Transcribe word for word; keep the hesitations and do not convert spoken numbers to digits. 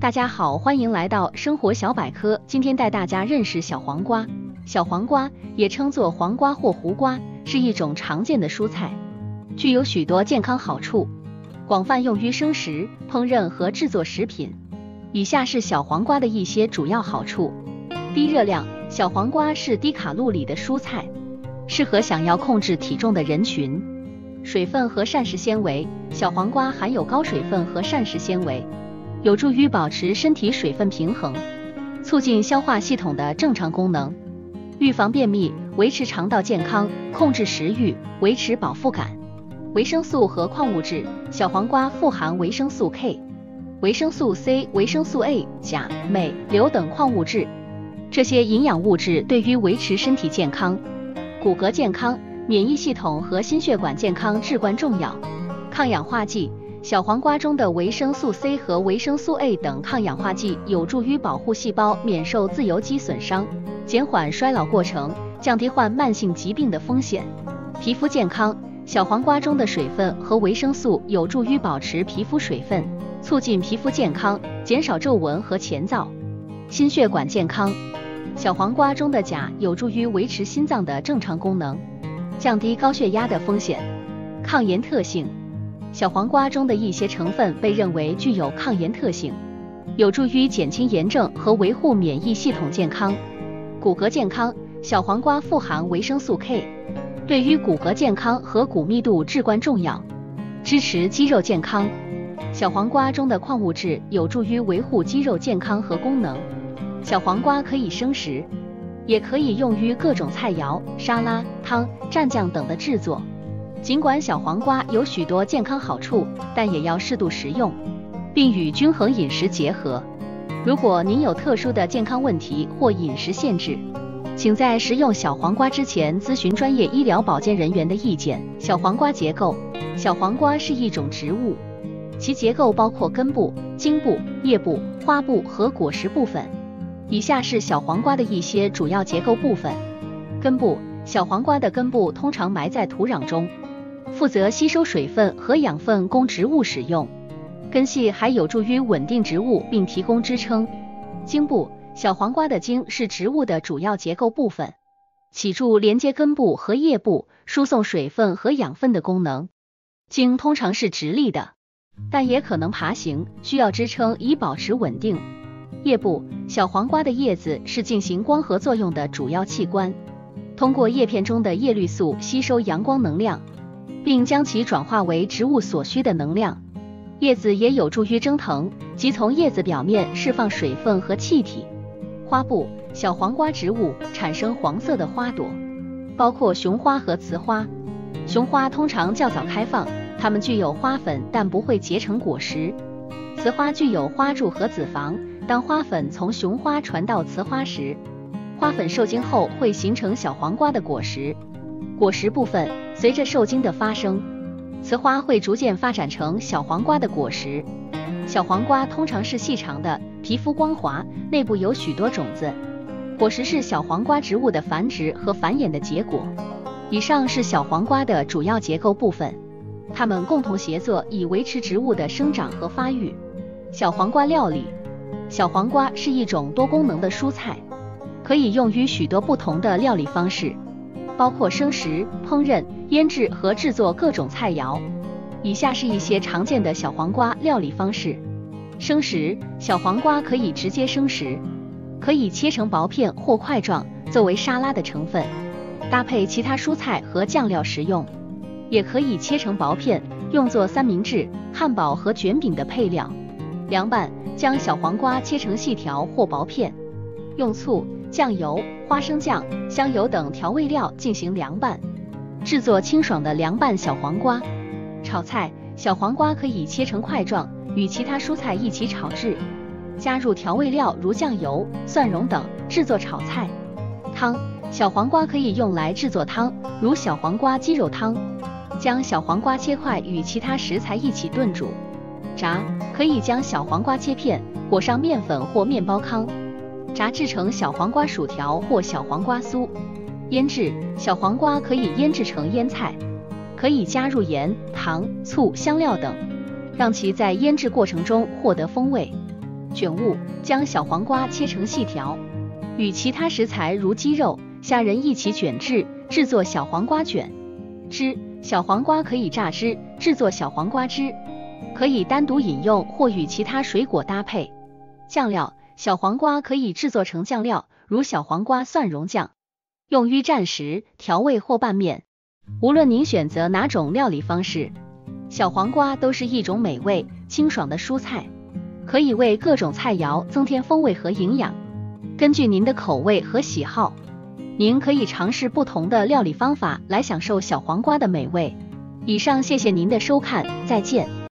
大家好，欢迎来到生活小百科。今天带大家认识小黄瓜。小黄瓜也称作黄瓜或胡瓜，是一种常见的蔬菜，具有许多健康好处，广泛用于生食、烹饪和制作食品。以下是小黄瓜的一些主要好处：低热量，小黄瓜是低卡路里的蔬菜，适合想要控制体重的人群。水分和膳食纤维，小黄瓜含有高水分和膳食纤维，有助于保持身体水分平衡，促进消化系统的正常功能，预防便秘，维持肠道健康，控制食欲，维持饱腹感。维生素和矿物质，小黄瓜富含维生素 K、维生素 C、维生素 A、钾、镁、硫等矿物质，这些营养物质对于维持身体健康、骨骼健康、免疫系统和心血管健康至关重要。抗氧化剂，小黄瓜中的维生素 C 和维生素 A 等抗氧化剂有助于保护细胞免受自由基损伤，减缓衰老过程，降低患慢性疾病的风险。皮肤健康，小黄瓜中的水分和维生素有助于保持皮肤水分，促进皮肤健康，减少皱纹和前燥。心血管健康，小黄瓜中的钾有助于维持心脏的正常功能，降低高血压的风险。抗炎特性，小黄瓜中的一些成分被认为具有抗炎特性，有助于减轻炎症和维护免疫系统健康。骨骼健康，小黄瓜富含维生素 K， 对于骨骼健康和骨密度至关重要，支持肌肉健康。小黄瓜中的矿物质有助于维护肌肉健康和功能。小黄瓜可以生食，也可以用于各种菜肴、沙拉、汤、蘸酱等的制作。尽管小黄瓜有许多健康好处，但也要适度食用，并与均衡饮食结合。如果您有特殊的健康问题或饮食限制，请在食用小黄瓜之前咨询专业医疗保健人员的意见。小黄瓜结构，小黄瓜是一种植物，其结构包括根部、茎部、叶部、花部和果实部分。以下是小黄瓜的一些主要结构部分。根部，小黄瓜的根部通常埋在土壤中，负责吸收水分和养分供植物使用。根系还有助于稳定植物并提供支撑。茎部，小黄瓜的茎是植物的主要结构部分，起助连接根部和叶部，输送水分和养分的功能。茎通常是直立的，但也可能爬行，需要支撑以保持稳定。叶部，小黄瓜的叶子是进行光合作用的主要器官，通过叶片中的叶绿素吸收阳光能量，并将其转化为植物所需的能量。叶子也有助于蒸腾，即从叶子表面释放水分和气体。花部，小黄瓜植物产生黄色的花朵，包括雄花和雌花。雄花通常较早开放，它们具有花粉但不会结成果实。雌花具有花柱和子房，当花粉从雄花传到雌花时，花粉受精后会形成小黄瓜的果实。果实部分，随着受精的发生，雌花会逐渐发展成小黄瓜的果实。小黄瓜通常是细长的，皮肤光滑，内部有许多种子。果实是小黄瓜植物的繁殖和繁衍的结果。以上是小黄瓜的主要结构部分，它们共同协作以维持植物的生长和发育。小黄瓜料理，小黄瓜是一种多功能的蔬菜，可以用于许多不同的料理方式，包括生食、烹饪、腌制和制作各种菜肴。以下是一些常见的小黄瓜料理方式。生食，小黄瓜可以直接生食，可以切成薄片或块状，作为沙拉的成分，搭配其他蔬菜和酱料食用。也可以切成薄片，用作三明治、汉堡和卷饼的配料。凉拌，将小黄瓜切成细条或薄片，用醋、酱油、花生酱、香油等调味料进行凉拌，制作清爽的凉拌小黄瓜。炒菜，小黄瓜可以切成块状，与其他蔬菜一起炒制，加入调味料如酱油、蒜蓉等，制作炒菜。汤，小黄瓜可以用来制作汤，如小黄瓜鸡肉汤。将小黄瓜切块与其他食材一起炖煮。炸，可以将小黄瓜切片，裹上面粉或面包糠，炸制成小黄瓜薯条或小黄瓜酥。腌制，小黄瓜可以腌制成腌菜，可以加入盐、糖、醋、香料等，让其在腌制过程中获得风味。 卷物，将小黄瓜切成细条，与其他食材如鸡肉、虾仁一起卷制，制作小黄瓜卷。汁，小黄瓜可以榨汁，制作小黄瓜汁，可以单独饮用或与其他水果搭配。酱料，小黄瓜可以制作成酱料，如小黄瓜蒜蓉酱，用于蘸食、调味或拌面。无论您选择哪种料理方式，小黄瓜都是一种美味、清爽的蔬菜，可以为各种菜肴增添风味和营养。根据您的口味和喜好，您可以尝试不同的料理方法来享受小黄瓜的美味。以上，谢谢您的收看，再见。